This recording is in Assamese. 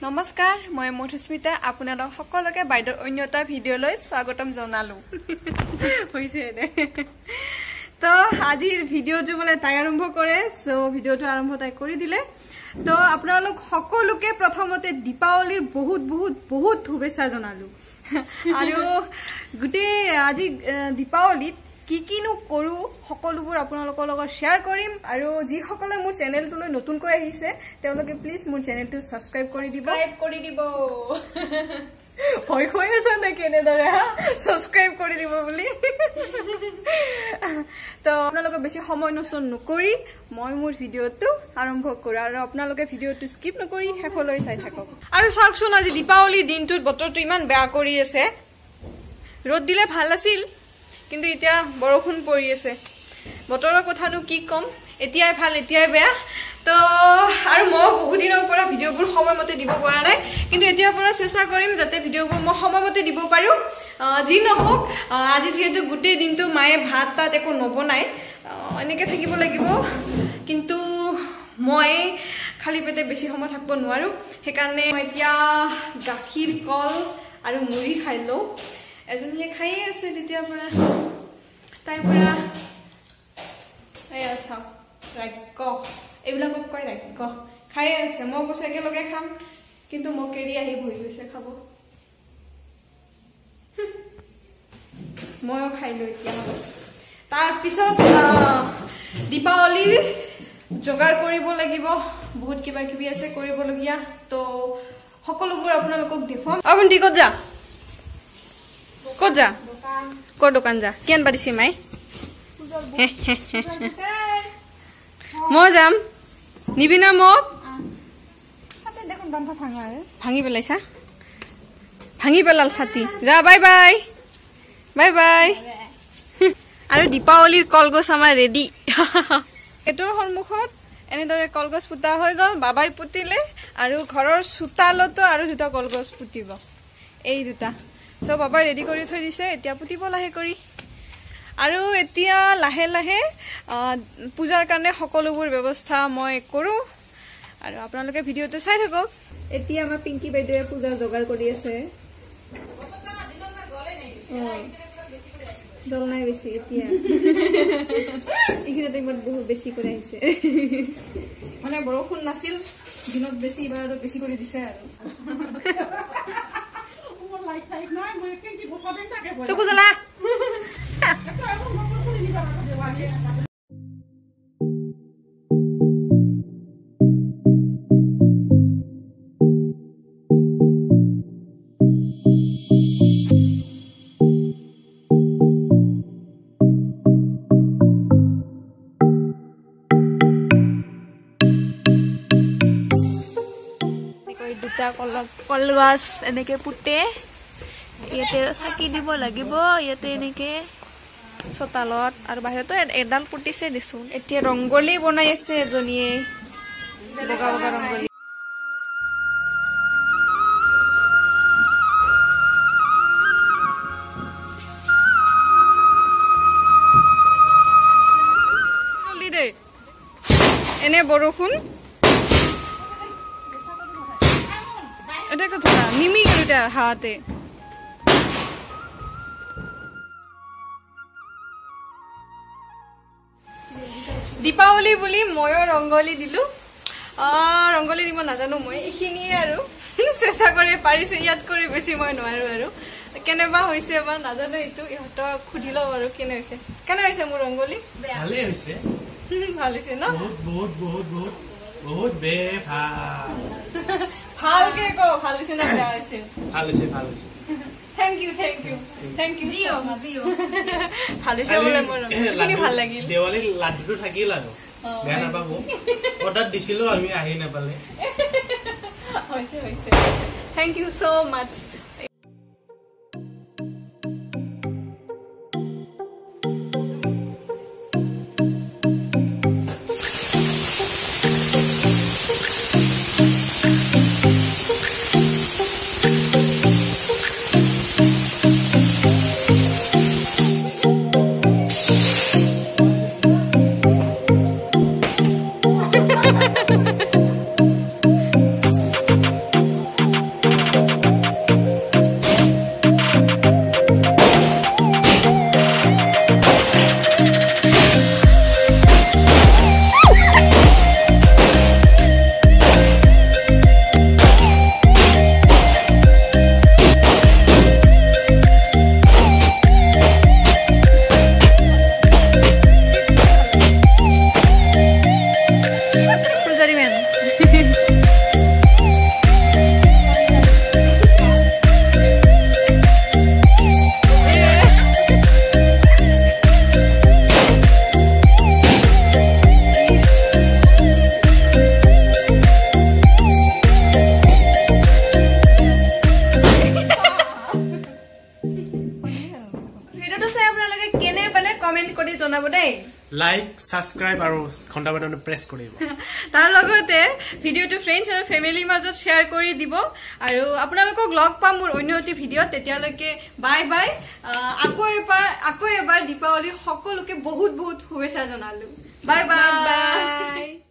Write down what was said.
নমস্কাৰ মই মধুস্মিতা আপোনালোক সকলোকে বাইদেউৰ অন্যতা ভিডিঅ'লৈ স্বাগতম জনালো হৈছে নে তো আজিৰ ভিডিঅ'টো বলে তাই আৰম্ভ কৰে সো ভিডিঅ'টো আৰম্ভ তাই কৰি দিলে তো আপোনালোক সকলোকে প্ৰথমতে দীপাৱলীৰ বহুত বহুত বহুত শুভেচ্ছা জনালো আৰু গুটে আজি দীপাৱলীত কি কিনো কৰো সকলোবোৰ আপোনালোকৰ লগত শেয়াৰ কৰিম আৰু যি সকলে মোৰ চেনেলটোলৈ নতুনকৈ আহিছে তেওঁলোকে প্লিজ মোৰ চেনেলটো সাবস্ক্ৰাইব কৰি দিব ভয় হৈ আছে না কেনে দৰে সাবস্ক্ৰাইব কৰি দিব বুলি তো আপোনালোকে বেছি সময় নষ্ট নকৰি মই মোৰ ভিডিঅ'টো আৰম্ভ কৰো আৰু আপোনালোকে ভিডিঅ'টো স্কিপ নকৰি শেষলৈ চাই থাকক আৰু চাওকচোন আজি দীপাৱলী দিনটোত বতৰটো ইমান বেয়া কৰি আছে ৰ'দ দিলে ভাল আছিল কিন্তু এতিয়া বৰষুণ পৰি আছে বতৰৰ কথানো কি কম এতিয়াই ভাল এতিয়াই বেয়া তো আৰু মই বহুত দিনৰ পৰা ভিডিঅ'বোৰ সময়মতে দিব পৰা নাই কিন্তু এতিয়া পৰা চেষ্টা কৰিম যাতে ভিডিঅ'বোৰ মই সময়মতে দিব পাৰো যি নহওক আজি যেহেতু গোটেই দিনটো মায়ে ভাত তাত একো নবনাই এনেকৈ থাকিব লাগিব কিন্তু মই খালি পেটে বেছি সময় থাকিব নোৱাৰো সেইকাৰণে মই এতিয়া গাখীৰ কল আৰু মুড়ি খাই লওঁ এজনীয়ে খাইয়ে আছে তেতিয়া পৰা তাইৰ পৰা এয়া চাওক ৰাক্য এইবিলাকক কয় ৰাক্য খাইয়ে আছে মই কৈছোঁ একেলগে খাম কিন্তু মোক এৰি আহি বহি গৈছে খাব ময়ো খাইলোঁ এতিয়া তাৰপিছত দীপাৱলীৰ যোগাৰ কৰিব লাগিব বহুত কিবা কিবি আছে কৰিবলগীয়া তো সকলোবোৰ আপোনালোকক দেখুৱাম আপুনি ক'ত যা ক'ত যা ক'ৰ দোকান যা কেন পাতিছে মাই মই যাম নিবি না মোক ভাঙি পেলাইছা ভাঙি পেলাল ছাতি যা বাই বাই বাই বাই আৰু দীপাৱলীৰ কলগছ আমাৰ ৰেডি এইটোৰ সন্মুখত এনেদৰে কলগছ পুতা হৈ গ'ল বাবাই পুতিলে আৰু ঘৰৰ চোতালতো আৰু দুটা কলগছ পুতিব এই দুটা সব বাবাই ৰেডি কৰি থৈ দিছে এতিয়া পুতিব লাহে কৰি আৰু এতিয়া লাহে লাহে পূজাৰ কাৰণে সকলোবোৰ ব্যৱস্থা মই কৰোঁ আৰু আপোনালোকে ভিডিঅ'টো চাই থাকক এতিয়া আমাৰ পিংকি বাইদেৱে পূজাৰ যোগাৰ কৰি আছে দল নাই বেছি এতিয়া এইখিনি টাইমত বহুত বেছি কৰি আহিছে মানে বৰষুণ নাছিল দিনত বেছি এইবাৰ আৰু বেছি কৰি দিছে আৰু চকু জ্বলা দুটা কলগছ এনেকে পুতে ইয়াতে চাকি দিব লাগিব ইয়াতে এনেকে চোতালত আৰু বাহিৰতো এডাল পুতিছে দেচোন এতিয়া ৰংগলী বনাই আছে এজনীয়ে বগা বগা ৰংগলী দে এনে বৰষুণ এটা কথা নিমি গেলটা হাতে দীপাৱলী বুলি ময়ো ৰংগলী দিলো ৰংগলী দিব নাজানো মই এইখিনিয়ে আৰু চেষ্টা কৰি পাৰিছো ইয়াত কৰি বেছি মই নোৱাৰো আৰু কেনেবা হৈছে বা নাজানো এইটো ইহঁতক সুধি লওঁ আৰু কেনে হৈছে মোৰ ৰংগলী ভালে হৈছে ভাল হৈছে ন বহুত বহুত বহুত বহুত বে ভালকে কো ভাল হৈছে না বেয়া হৈছে ভাল হৈছে Thank you so much. ভালো সে বলে মন কিনি ভাল লাগিল দেৱালী লাড্ডুটো থাকিল আৰু বেয়া নাপাবো অৰ্ডাৰ দিছিলো আমি আহি নাপালে হৈছে Thank you so much. Like subscribe আৰু ঘণ্টা বাটনটো প্ৰেছ কৰিব তাৰ লগতে ভিডিওটো ফ্ৰেণ্ডছ আৰু ফ্যামিলিৰ মাজত শেয়াৰ কৰি দিব আৰু আপোনালোকক লগ পাম মোৰ অন্য এটি ভিডিওত তেতিয়ালৈকে বাই বাই আকৌ এবাৰ দীপাৱলীৰ সকলোকে বহুত বহুত শুভেচ্ছা জনালো বাই বাই